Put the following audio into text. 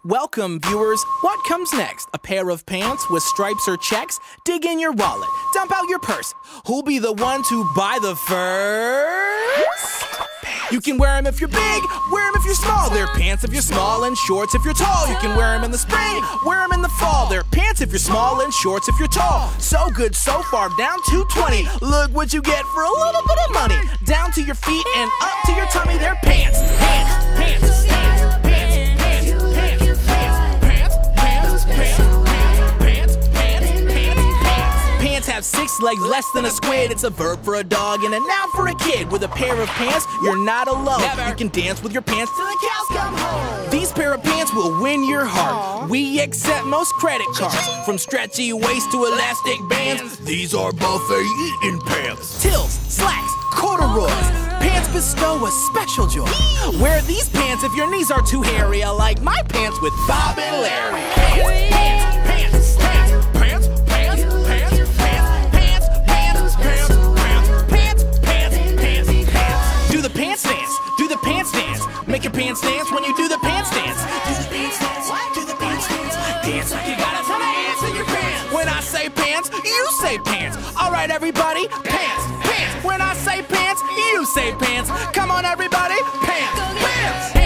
Welcome, viewers. What comes next? A pair of pants with stripes or checks? Dig in your wallet, dump out your purse. Who'll be the one to buy the first? You can wear them if you're big, wear them if you're small. They're pants if you're small and shorts if you're tall. You can wear them in the spring, wear them in the fall. They're pants if you're small and shorts if you're tall. So good so far, down to 20. Look what you get for a little bit of money. Down to your feet and up to your tummy. They're pants, pants, pants, pants, pants, pants, pants, pants have 6 legs less than a squid. It's a verb for a dog and a noun for a kid. With a pair of pants, you're not alone. Never. You can dance with your pants till the cows come home. These pair of pants will win your heart. We accept most credit cards. From stretchy waist to elastic bands, these are buffet eating pants. Tills, slacks, corduroys, pants bestow a special joy. Wear these pants if your knees are too hairy. I like my pants with Bob and Larry. Pants, pants, pants, pants, pants, pants, pants, pants, pants, pants, pants, pants, pants, pants. Do the pants dance, do the pants dance. Make your pants dance when you do the pants dance. Do the pants dance, do the pants dance. Dance like you got a ton of ants in your pants. When I say pants, you say pants. All right, everybody, pants, pants. When I say pants, you say pants. Come on, everybody, pants, pants.